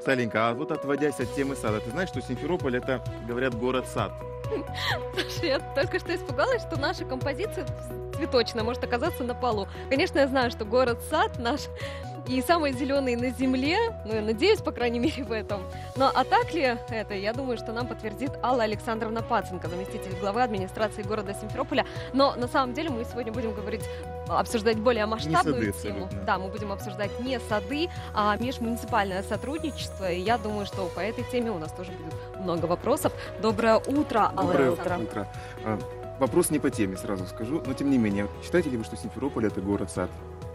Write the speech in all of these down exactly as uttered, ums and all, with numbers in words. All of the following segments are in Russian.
Саленька, а вот отводясь от темы сада, ты знаешь, что Симферополь это, говорят, город-сад? Слушай, я только что испугалась, что наша композиция цветочная может оказаться на полу. Конечно, я знаю, что город-сад наш и самый зеленый на земле, ну, я надеюсь, по крайней мере, в этом. Но а так ли это, я думаю, что нам подтвердит Алла Александровна Паценко, заместитель главы администрации города Симферополя. Но на самом деле мы сегодня будем говорить, обсуждать более масштабную сады тему. абсолютно. Да, мы будем обсуждать не сады, а межмуниципальное сотрудничество. И я думаю, что по этой теме у нас тоже будет много вопросов. Доброе утро, Алла Доброе Александровна. утро. А, Вопрос не по теме, сразу скажу, но тем не менее, считаете ли вы, что Симферополь это город-сад?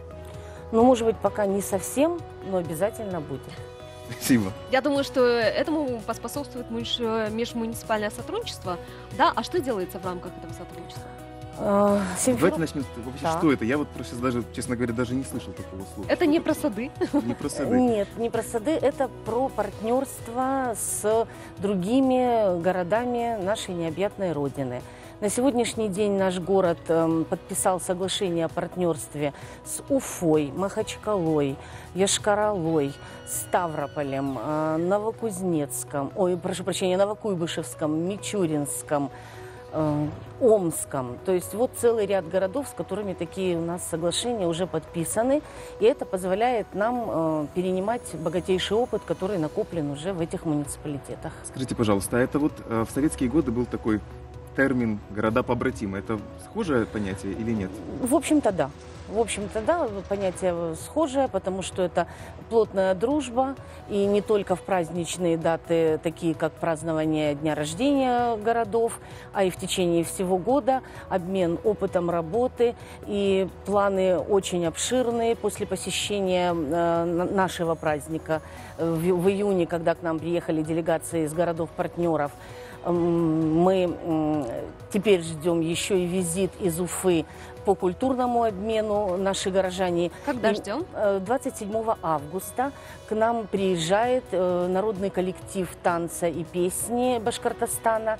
Ну, может быть, пока не совсем, но обязательно будет. Спасибо. Я думаю, что этому поспособствует меж- межмуниципальное сотрудничество. Да, а что делается в рамках этого сотрудничества? Э, Давайте Симферополь- начнем. с- Вообще, Да. что это? Я вот просто сейчас даже, честно говоря, даже не слышал такого слова. Это Что не это? про сады. Не про сады. Нет, не про сады, это про партнерство с другими городами нашей необъятной Родины. На сегодняшний день наш город эм, подписал соглашение о партнерстве с Уфой, Махачкалой, Йошкар-Олой, Ставрополем, э, Новокузнецком, ой, прошу прощения, Новокуйбышевском, Мичуринском, э, Омском. То есть вот целый ряд городов, с которыми такие у нас соглашения уже подписаны. И это позволяет нам э, перенимать богатейший опыт, который накоплен уже в этих муниципалитетах. Скажите, пожалуйста, а это вот э, в советские годы был такой термин «города-побратимы». Это схожее понятие или нет? В общем-то, да. В общем-то, да, понятие схожее, потому что это плотная дружба, и не только в праздничные даты, такие как празднование дня рождения городов, а и в течение всего года обмен опытом работы, и планы очень обширные после посещения э, нашего праздника в, в июне, когда к нам приехали делегации из городов-партнеров. Мы теперь ждем еще и визит из Уфы по культурному обмену. Наши горожане. Когда ждем? двадцать седьмого августа к нам приезжает народный коллектив танца и песни Башкортостана.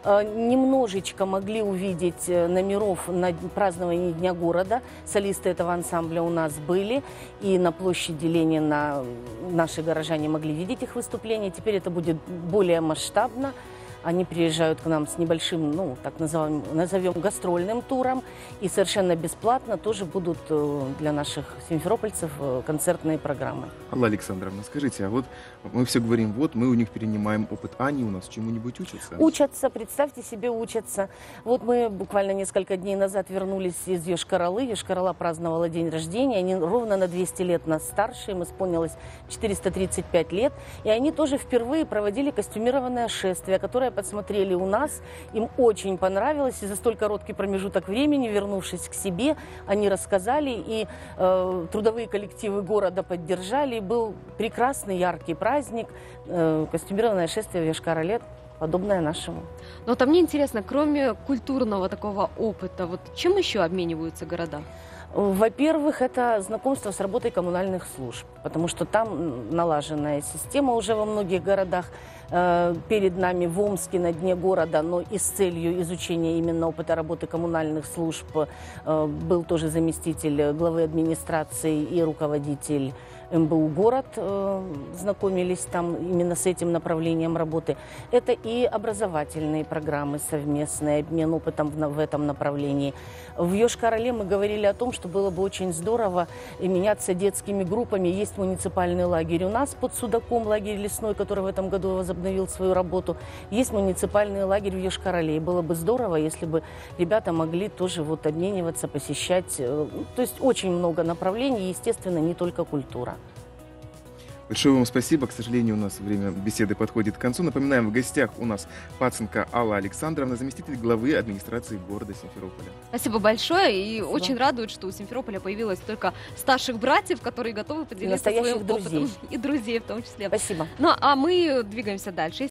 Немножечко могли увидеть номеров на праздновании Дня города. Солисты этого ансамбля у нас были. И на площади Ленина наши горожане могли видеть их выступления. Теперь это будет более масштабно. Они приезжают к нам с небольшим, ну, так назовем, назовем, гастрольным туром. И совершенно бесплатно тоже будут для наших симферопольцев концертные программы. Алла Александровна, скажите, а вот мы все говорим, вот мы у них перенимаем опыт, а они у нас чему-нибудь учатся? Учатся, представьте себе, учатся. Вот мы буквально несколько дней назад вернулись из Йошкар-Олы. Йошкар-Ола праздновала день рождения. Они ровно на двести лет нас старше. Им исполнилось четыреста тридцать пять лет. И они тоже впервые проводили костюмированное шествие, которое подсмотрели у нас. Им очень понравилось. И за столь короткий промежуток времени, вернувшись к себе, они рассказали. И э, трудовые коллективы города поддержали. И был прекрасный, яркий праздник. Э, костюмированное шествие в Йошкар-Оле, подобное нашему. Но там мне интересно, кроме культурного такого опыта, вот чем еще обмениваются города? Во-первых, это знакомство с работой коммунальных служб, потому что там налаженная система уже во многих городах. Перед нами в Омске на дне города, но и с целью изучения именно опыта работы коммунальных служб был тоже заместитель главы администрации и руководитель эм бэ у город, знакомились там именно с этим направлением работы. Это и образовательные программы совместные, обмен опытом в, в этом направлении. В Йошкар-Оле мы говорили о том, что было бы очень здорово меняться детскими группами. Есть муниципальный лагерь у нас под Судаком, лагерь лесной, который в этом году возобновил свою работу. Есть муниципальный лагерь в Йошкар-Оле. И было бы здорово, если бы ребята могли тоже вот обмениваться, посещать. То есть очень много направлений, естественно, не только культура. Большое вам спасибо. К сожалению, у нас время беседы подходит к концу. Напоминаем, в гостях у нас Паценко Алла Александровна, заместитель главы администрации города Симферополя. Спасибо большое. И Спасибо. очень радует, что у Симферополя появилось столько старших братьев, которые готовы поделиться Настоящих своим друзей. опытом. И друзей в том числе. Спасибо. Ну, а мы двигаемся дальше.